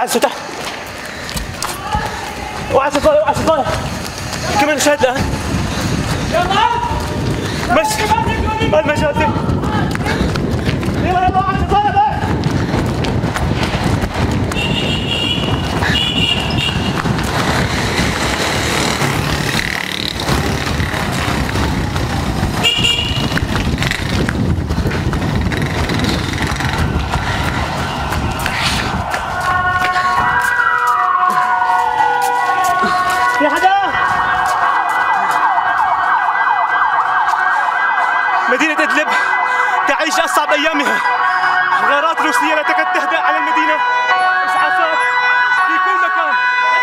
عزو تحت. وعزو طالع وعزو طالع. كمان شاد الآن. مشي المجال. يلا يلا عزو طالع بقى. في حدا؟ مدينة إدلب تعيش أصعب أيامها. غارات روسية لا تكاد تهدأ على المدينة. إسعافات في كل مكان.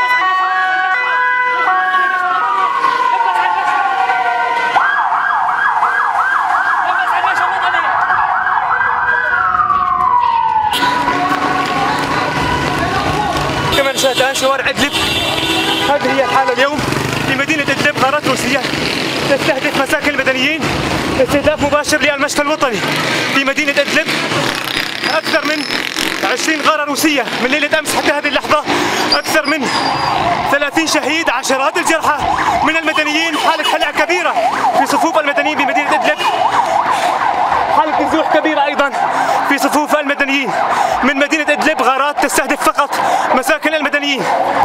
كما نشاهد الآن شوارع إدلب. هذه هي الحالة اليوم في مدينة إدلب. غارات روسية تستهدف مساكن المدنيين. استهداف مباشر للمشفى الوطني في مدينة إدلب. أكثر من 20 غارة روسية من ليلة أمس حتى هذه اللحظة. أكثر من 30 شهيد، عشرات الجرحى من المدنيين. حالة هلع كبيرة في صفوف المدنيين بمدينة إدلب. حالة نزوح كبيرة أيضا في صفوف المدنيين من مدينة إدلب. غارات تستهدف فقط مساكن المدنيين.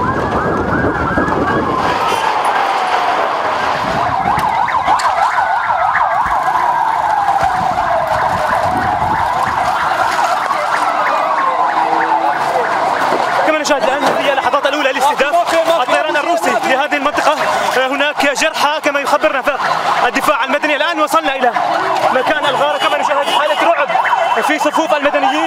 نشاهد الآن هذه اللحظات الأولى لاستهداف الطيران الروسي لهذه المنطقة. هناك جرحى كما يخبرنا فريق الدفاع المدني. الآن وصلنا إلى مكان الغارة. كما نشاهد حالة رعب في صفوف المدنيين.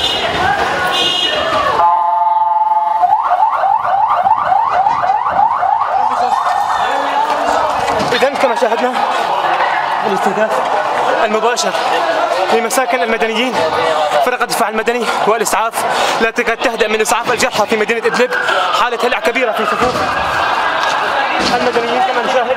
إذن كما شاهدنا الاستهداف المباشر لمساكن المدنيين. فرق الدفاع المدني والإسعاف لا تكاد تهدأ من إسعاف الجرحى في مدينة إدلب. حالة هلع كبيرة في صفوف المدنيين كما نشاهد.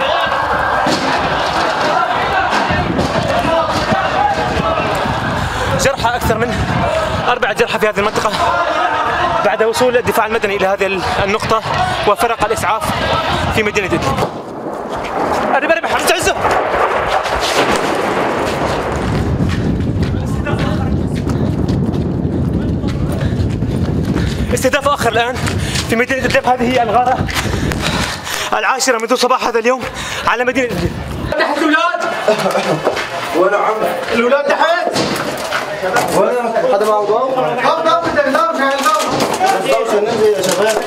جرحى أكثر من 4 جرحى في هذه المنطقة بعد وصول الدفاع المدني إلى هذه النقطة وفرق الإسعاف في مدينة إدلب. قرب حمزة عزة. استهداف آخر الآن في مدينة إدلب. هذه هي الغارة العاشرة منذ صباح هذا اليوم على مدينة إدلب. تحت الأولاد. وين عم؟ الأولاد تحت. وين؟ حدا معه ضوء؟ ضوء بدك ضوء شغال ضوء. ضوء شو ننزل يا شباب؟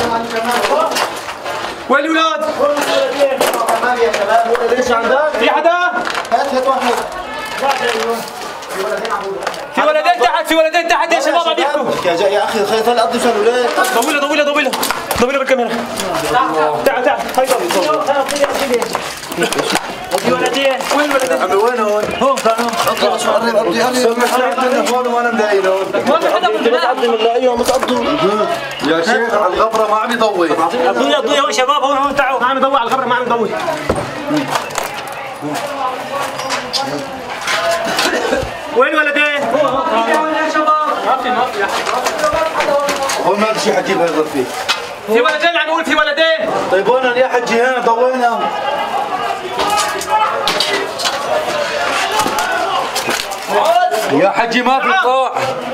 وين الأولاد؟ يا شباب ليش عندك؟ في حدا؟ هات واحد. في ولدين تحت، في ولدين تحت يا شباب عم يحكوا. يا اخي خلينا نطلع قدم شغله ليه؟ ضويله بالكاميرا. تعال هاي في ولدين. وين الولدين؟ عمي وين هون؟ هون كانوا. اطلع شو قرب قضي سمح لي عندنا هون وانا مدايل هون. ما في حدا بتقضي من ايوه متقضوا. يا شيخ على الغبره ما عم يضوي. ضوي هون شباب هون تعالوا. ما عم يضوي على الغبره ما عم يضوي. وين الولدين؟ هون يا شباب. ما في يا هون ما في شيء حكي بهالغرفه فيه. في ولدين عم نقول في ولدين. طيب هون يا حجي ها ضوينا. يا حجي ما في طاع.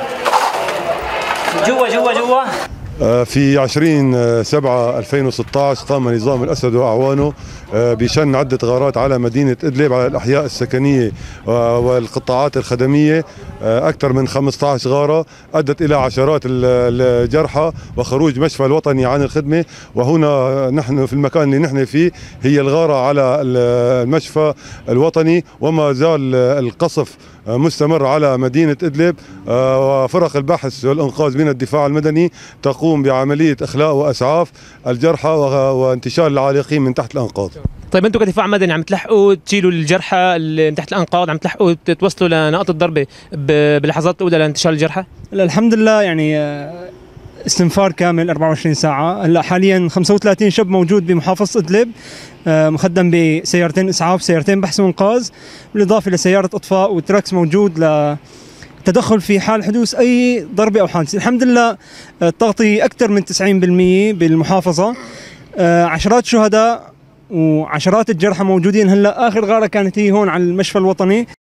جوا. في 20/7/2016 قام نظام الأسد وأعوانه بشن عدة غارات على مدينة إدلب على الأحياء السكنية والقطاعات الخدمية. أكثر من 15 غارة أدت إلى عشرات الجرحى وخروج مشفى الوطني عن الخدمة. وهنا نحن في المكان اللي نحن فيه هي الغارة على المشفى الوطني، وما زال القصف مستمر على مدينة إدلب. وفرق البحث والإنقاذ من الدفاع المدني تقوم بعملية إخلاء وإسعاف الجرحى وانتشال العالقين من تحت الأنقاض. طيب انتم كدفاع مدني عم تلحقوا تشيلوا الجرحى اللي من تحت الأنقاض، عم تلحقوا توصلوا لنقاط الضربة بلحظات الأولى لانتشال الجرحى؟ الحمد لله يعني استنفار كامل 24 ساعة. هلا حاليا 35 شاب موجود بمحافظة إدلب مخدم بسيارتين إسعاف، سيارتين بحث وإنقاذ، بالإضافة لسيارة إطفاء وتراكس موجود التدخل في حال حدوث أي ضربة أو حادثة. الحمد لله التغطية أكثر من 90% بالمحافظة. عشرات شهداء وعشرات الجرحى موجودين. هلا آخر غارة كانت هي هون على المشفى الوطني.